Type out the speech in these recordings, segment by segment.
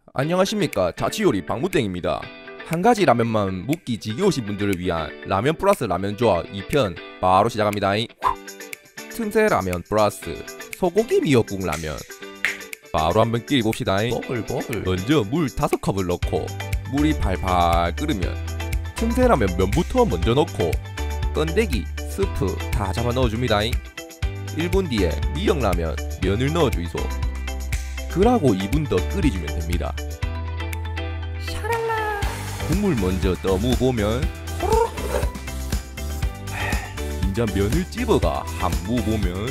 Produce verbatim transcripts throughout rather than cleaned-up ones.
안녕하십니까, 자취요리 박무땡입니다. 한가지 라면만 묵기 지겨우신 분들을 위한 라면 플러스 라면 조합 이 편 바로 시작합니다. 틈새 라면 플러스 소고기 미역국 라면 바로 한번 끓여봅시다. 버글버글. 먼저 물 다섯 컵을 넣고 물이 팔팔 끓으면 틈새 라면 면부터 먼저 넣고 건더기, 스프 다 잡아 넣어줍니다. 일 분 뒤에 미역 라면 면을 넣어주이소. 그러고 이 분 더 끓여주면 됩니다. 샤랄라. 국물 먼저 떠무보면 인자 면을 찝어가 한 무 보면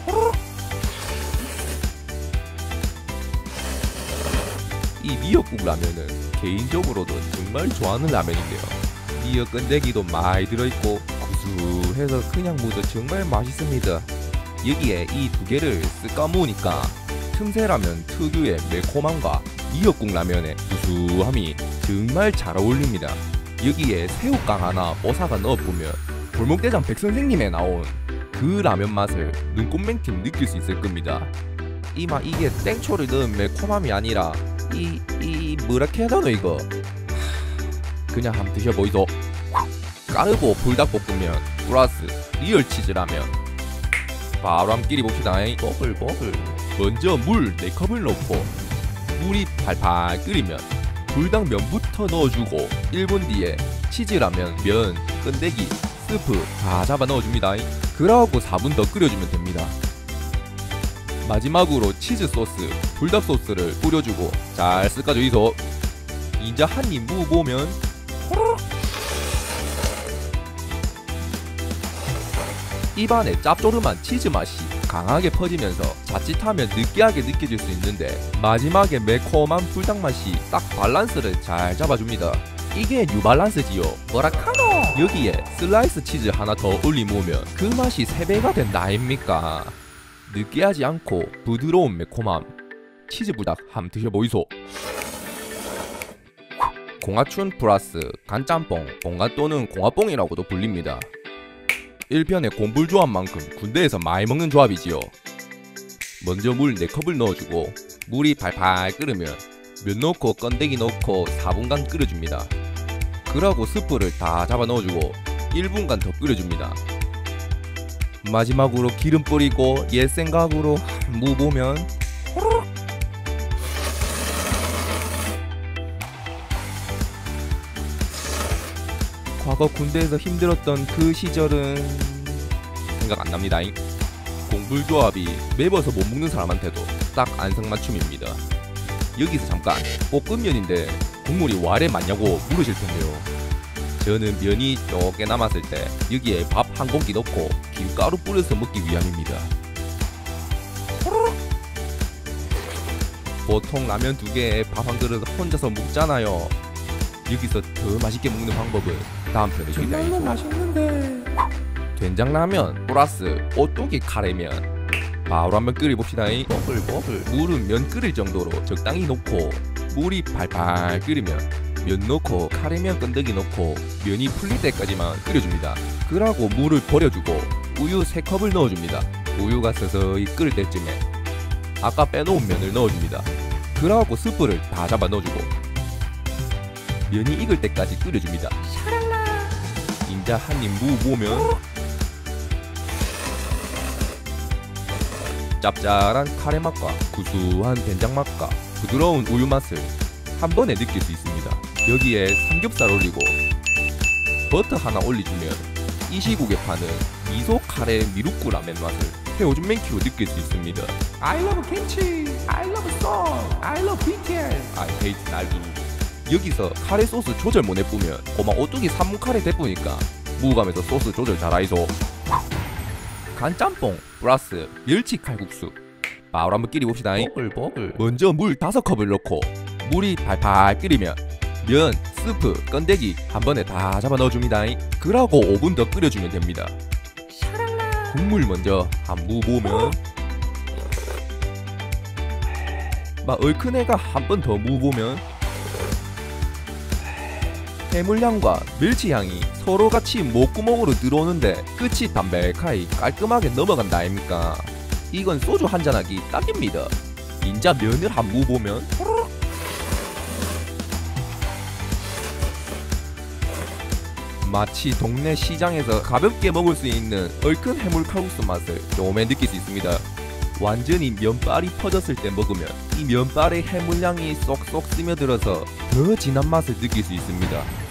이 미역국 라면은 개인적으로도 정말 좋아하는 라면인데요. 미역 건더기도 많이 들어있고 구수해서 그냥 무도 정말 맛있습니다. 여기에 이 두 개를 쓱 까무으니까 틈새 라면 특유의 매콤함과 미역국 라면의 구수함이 정말 잘 어울립니다. 여기에 새우깡 하나 오사가 넣어보면 골목대장 백선생님에 나온 그 라면 맛을 눈꽃맹팀 느낄 수 있을 겁니다. 이마 이게 땡초를 넣은 매콤함이 아니라 이, 이 뭐라 해야 되노 이거. 그냥 한번 드셔보이소. 까르보 불닭볶음면 플러스 리얼 치즈 라면 바로 한번 끼리봅시다. 버글버글. 먼저 물 네 컵을 넣고 물이 팔팔 끓이면 불닭면부터 넣어주고 일 분 뒤에 치즈라면, 면, 건더기, 스프 다 잡아 넣어줍니다. 그러고 사 분 더 끓여주면 됩니다. 마지막으로 치즈 소스, 불닭 소스를 뿌려주고 잘 섞어주이소. 이제 한 입 무보면 입안에 짭조름한 치즈 맛이 강하게 퍼지면서 자칫하면 느끼하게 느껴질 수 있는데 마지막에 매콤한 불닭 맛이 딱 밸런스를 잘 잡아줍니다. 이게 뉴발란스지요. 뭐라카노. 여기에 슬라이스 치즈 하나 더 올리면 그 맛이 세 배가 된다 아닙니까? 느끼하지 않고 부드러운 매콤함 치즈 불닭 한번 드셔보이소. 공화춘 플러스 간짬뽕, 공간 또는 공화뽕이라고도 불립니다. 일 편의 공불 조합만큼 군대에서 많이 먹는 조합이지요. 먼저 물 네 컵을 넣어주고 물이 팔팔 끓으면 면 넣고 건더기 넣고 사 분간 끓여줍니다. 그러고 스프를 다 잡아 넣어주고 일 분간 더 끓여줍니다. 마지막으로 기름 뿌리고 옛 생각으로 무 보면 과거 군대에서 힘들었던 그 시절은 생각 안 납니다. 공불 조합이 매워서 못 먹는 사람한테도 딱 안성맞춤입니다. 여기서 잠깐, 볶음면인데 국물이 와래 맞냐고 물으실 텐데요. 저는 면이 쪼개 남았을 때 여기에 밥 한 공기 넣고 김가루 뿌려서 먹기 위함입니다. 보통 라면 두 개에 밥 한 그릇 혼자서 먹잖아요. 여기서 더 맛있게 먹는 방법은 다음 편에 정말로 맛있는데. 된장라면 플러스 오뚜기 카레면 바로 한번 끓여봅시다. 버글버글. 물은 면 끓일 정도로 적당히 넣고 물이 팔팔 끓이면 면 넣고 카레면 건더기 넣고 면이 풀릴 때까지만 끓여줍니다. 그러고 물을 버려주고 우유 세 컵을 넣어줍니다. 우유가 서서히 끓을 때쯤에 아까 빼놓은 면을 넣어줍니다. 그러고 스프를 다 잡아 넣어주고 면이 익을 때까지 끓여줍니다. 샤랄라. 인자 한 입 무 보면 짭짤한 카레 맛과 구수한 된장 맛과 부드러운 우유 맛을 한 번에 느낄 수 있습니다. 여기에 삼겹살 올리고 버터 하나 올려주면 이 시국에 파는 미소 카레 미루꾸 라면 맛을 헤어준 맨키로 느낄 수 있습니다. I love kimchi. I love salt. I love 비티에스. I hate 날두. 여기서 카레 소스 조절 못 해보면 고막 오뚜기 삼 분 카레 대뿌니까 무감에서 소스 조절 잘하이소. 간짬뽕 플러스 멸치 칼국수 바로 한번 끓여봅시다. 버글버글. 먼저 물 다섯 컵을 넣고 물이 팔팔 끓이면 면, 스프, 건더기 한 번에 다 잡아 넣어줍니다. 그러고 오 분 더 끓여주면 됩니다. 샤랄라. 국물 먼저 한 무 보면 막 얼큰 애가 한 번 더 무 보면 해물향과 멸치향이 서로같이 목구멍으로 들어오는데 끝이 담백하게 깔끔하게 넘어간다 아닙니까? 이건 소주 한잔하기 딱입니다. 인자 면을 한 무 보면 마치 동네 시장에서 가볍게 먹을 수 있는 얼큰 해물 칼국수 맛을 요음에 느낄 수 있습니다. 완전히 면발이 퍼졌을 때 먹으면 이 면발의 해물향이 쏙쏙 스며들어서 더 진한 맛을 느낄 수 있습니다.